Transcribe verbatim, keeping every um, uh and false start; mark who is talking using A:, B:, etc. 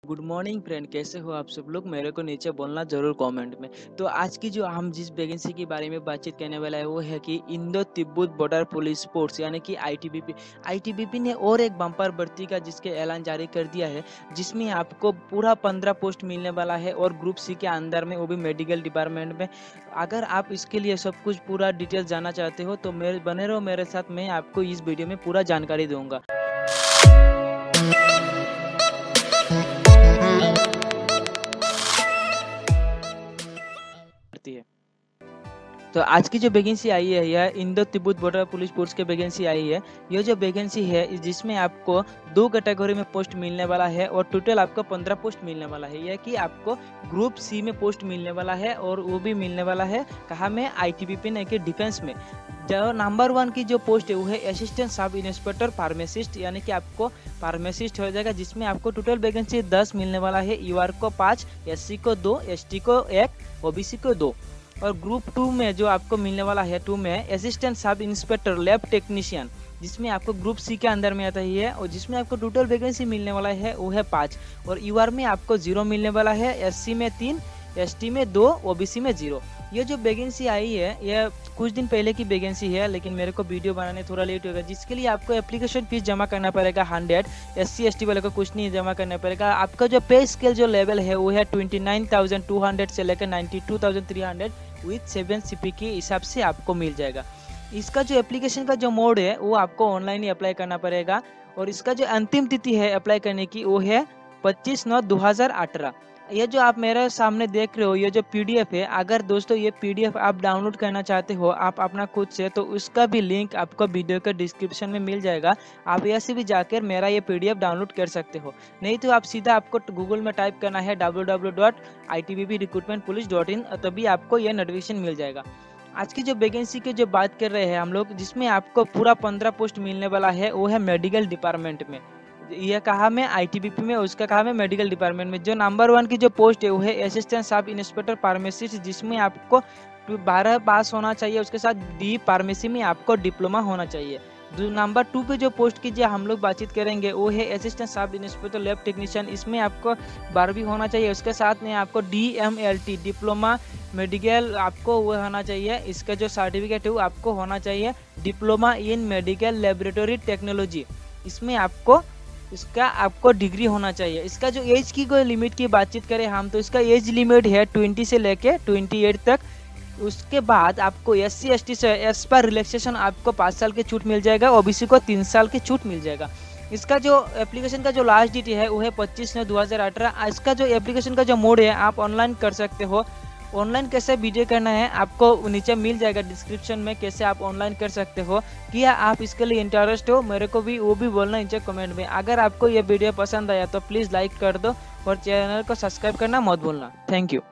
A: Good morning friend, कैसे हो आप सब लोग? मेरे को नीचे बोलना जरूर कमेंट में। तो आज की जो हम जिस वैकेंसी के बारे में बातचीत करने वाला है वो है कि Indo Tibbat border police force यानी कि आईटीबीपी। आईटीबीपी ने और एक बम्पर भर्ती का जिसके ऐलान जारी कर दिया है, जिसमें आपको पूरा पंद्रह पोस्ट मिलने वाला है और ग्रुप सी के अंदर में, वो भी मेडिकल डिपार्टमेंट में। अगर आप इसके लिए सब कुछ पूरा डिटेल जानना चाहते हो तो मेरे बने रहो मेरे साथ, मैं आपको इस वीडियो में पूरा जानकारी दूंगा। है तो आज की जो वैकेंसी आई है यह Indo Tibbat border police force की वैकेंसी आई है। ये जो वैकेंसी है जिसमें आपको दो कैटेगरी में पोस्ट मिलने वाला है और टोटल आपको पंद्रह पोस्ट मिलने वाला है। यह कि आपको ग्रुप सी में पोस्ट मिलने वाला है और वो भी मिलने वाला है कहाँ में? आईटीबीपी ने के डिफेंस में। जो नंबर वन की जो पोस्ट है वो है असिस्टेंट सब इंस्पेक्टर फार्मेसिस्ट, यानी कि आपको फार्मेसिस्ट हो जाएगा, जिसमें आपको टोटल वैकेंसी दस मिलने वाला है। यूआर को पाँच, एससी को दो, एसटी को एक, ओबीसी को दो। और ग्रुप टू में जो आपको मिलने वाला है टू में assistant sub inspector lab technician, जिसमें आपको ग्रुप सी के अंदर में आता ही है और जिसमें आपको टोटल वैकेंसी मिलने वाला है वो है पाँच। और यूआर में आपको जीरो मिलने वाला है, एससी में तीन, एसटी में दो, ओबीसी में जीरो। ये जो वैकेंसी आई है यह कुछ दिन पहले की वैकेंसी है, लेकिन मेरे को वीडियो बनाने थोड़ा लेट होगा, जिसके लिए आपको एप्लीकेशन फीस जमा करना पड़ेगा hundred. S C S T वाले को कुछ नहीं जमा करना पड़ेगा। आपका जो पे स्केल जो लेवल है वो है twenty nine thousand two hundred से लेकर ninety two thousand three hundred with seven CP के हिसाब से आपको मिल जाएगा। इसका जो एप्लीकेशन का जो मोड है वो आपको ऑनलाइन ही अप्लाई करना पड़ेगा और इसका जो अंतिम तिथि है अप्लाई करने की वो है पच्चीस नौ दो हज़ार अठारह। ये जो आप मेरे सामने देख रहे हो ये जो पीडीएफ है, अगर दोस्तों ये पीडीएफ आप डाउनलोड करना चाहते हो आप अपना खुद से, तो उसका भी लिंक आपको वीडियो के डिस्क्रिप्शन में मिल जाएगा। आप ऐसे भी जाकर मेरा ये पीडीएफ डाउनलोड कर सकते हो, नहीं तो आप सीधा आपको गूगल में टाइप करना है W W W dot I T B P recruitment police dot in, तभी आपको यह नोटिफिकेशन मिल जाएगा। आज की जो वैकेंसी की जो बात कर रहे हैं हम लोग, जिसमें आपको पूरा पंद्रह पोस्ट मिलने वाला है वो है मेडिकल डिपार्टमेंट में। यह कहा मैं आईटीबीपी में, उसका कहा मैं मेडिकल डिपार्टमेंट में। जो नंबर वन की जो पोस्ट है वो है असिस्टेंट सब इंस्पेक्टर फार्मेसिस्ट, जिसमें आपको बारह पास होना चाहिए, उसके साथ डी फार्मेसी में आपको डिप्लोमा होना चाहिए। जो नंबर टू पे जो पोस्ट की जो हम लोग बातचीत करेंगे वो है assistant sub inspector lab technician, इसमें आपको बारहवीं होना चाहिए, उसके साथ में आपको D M L T diploma medical आपको वो होना चाहिए। इसका जो सर्टिफिकेट है वो आपको होना चाहिए diploma in medical laboratory technology, इसमें आपको इसका आपको डिग्री होना चाहिए। इसका जो एज की कोई लिमिट की बातचीत करें हम, तो इसका एज लिमिट है ट्वेंटी से लेके ट्वेंटी एट तक। उसके बाद आपको एस सी एस टी से एस पर रिलैक्सेशन आपको पाँच साल की छूट मिल जाएगा, ओबीसी को तीन साल की छूट मिल जाएगा। इसका जो एप्लीकेशन का जो लास्ट डेट है वो है पच्चीस नौ दो हज़ार अठारह। इसका जो एप्लीकेशन का जो मोड है आप ऑनलाइन कर सकते हो। ऑनलाइन कैसे वीडियो करना है आपको नीचे मिल जाएगा डिस्क्रिप्शन में, कैसे आप ऑनलाइन कर सकते हो। क्या आप इसके लिए इंटरेस्ट हो मेरे को भी वो भी बोलना नीचे कमेंट में। अगर आपको ये वीडियो पसंद आया तो प्लीज़ लाइक कर दो और चैनल को सब्सक्राइब करना मत भूलना। Thank you.